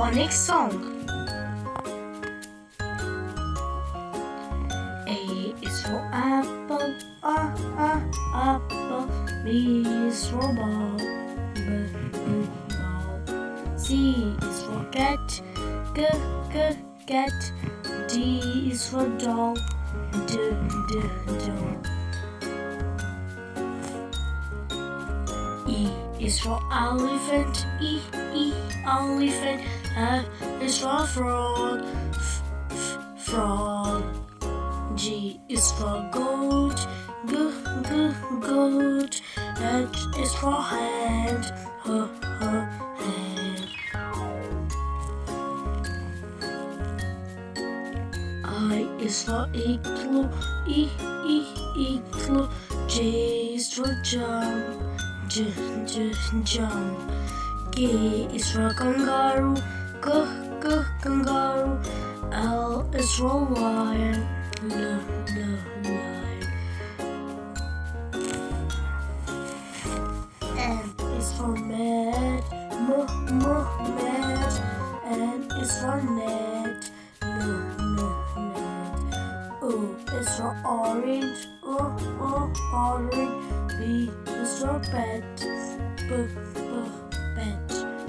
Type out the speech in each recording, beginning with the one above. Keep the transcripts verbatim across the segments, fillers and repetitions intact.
Phonics Song. A is for apple, A, A, apple. B is for ball, B, B, ball. C is for cat, G, G, cat. D is for dog, D, D, dog. E is for elephant, E, E, elephant. F is for frog, F, F, frog. G is for goat, G, G, goat. H is for hand, H, H, hand. I is for igloo, E, E, igloo. J is for jump, J, J, jump. K is for kangaroo, K, K, kangaroo. L is for lion, L, L, lion. M is for mat, M, M, mat. N is for net, N, N, net. O is for orange, O, O, orange. P is for pet, P, P, pet.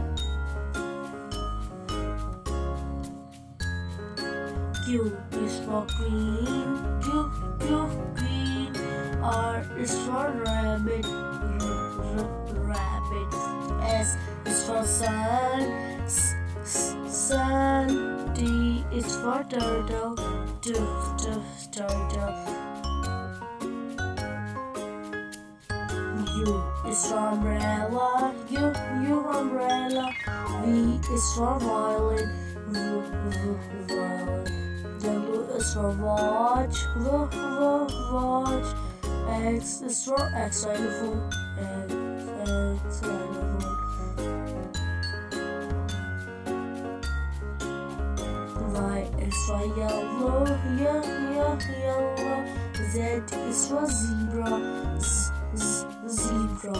Q is for queen, Q, Q, queen. R is for rabbit, R, R, rabbit. S is for sun, S, S, sun. T is for turtle, T, T, turtle. U is for umbrella, U, U, umbrella. V is for violin, V, V, violin. W is for watch, V, V, watch. X is for xylophone, X, X, xylophone. Y is for yellow, Y, Y, yellow. Z is for zebra, Z, Z, zebra.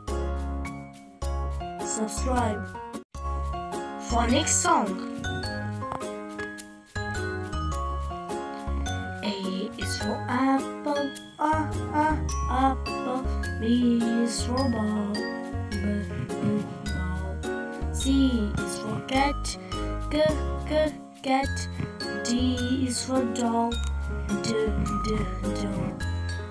Subscribe. Phonics Song. A is for apple, A, A, apple. B is for ball, B, B, ball. C is for cat, G, G, cat. D is for dog, D, D, dog.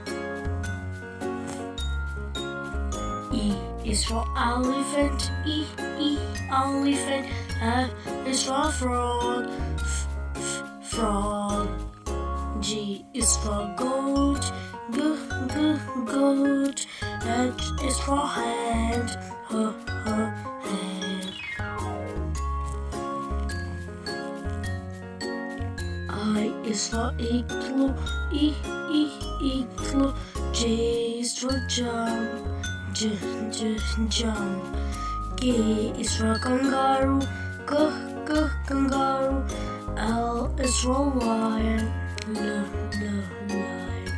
E is for elephant, E, E, elephant. F is for frog, F, F, frog. G is for goat, G, G, goat. H is for hand, H, H, hand. I is for igloo, E, E, igloo. J is for jump, J, J, jump. K is for kangaroo, K, K, kangaroo. L is for lion, L, L, lion.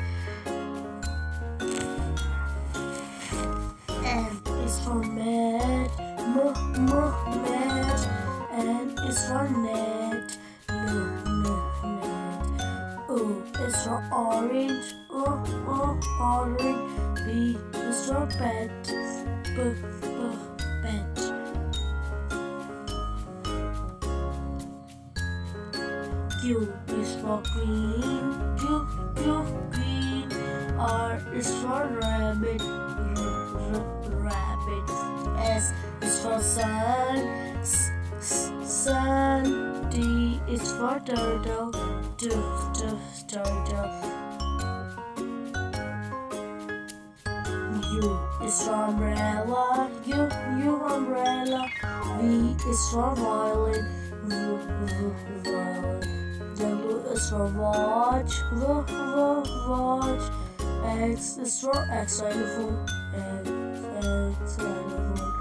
M is for mat, M, M, mat. N is for net, N, N, net. O is for orange, O, O, orange. P is for pet, P, P, pet. Q is for queen, Q, Q, queen. R is for rabbit, R, R, rabbit. S is for sun, S, S, sun. T is for turtle, T, T, turtle. U is for umbrella, U, U, umbrella. V is for violin, V, V, violin. W is for watch, V, V, watch. X is for xylophone, X, X, xylophone.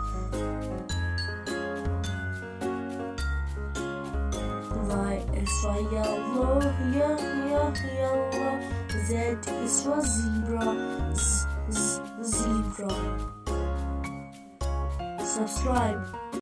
Y is for yellow, Y, Y, yellow. Z is for zebra, Z, Z, zebra. Subscribe.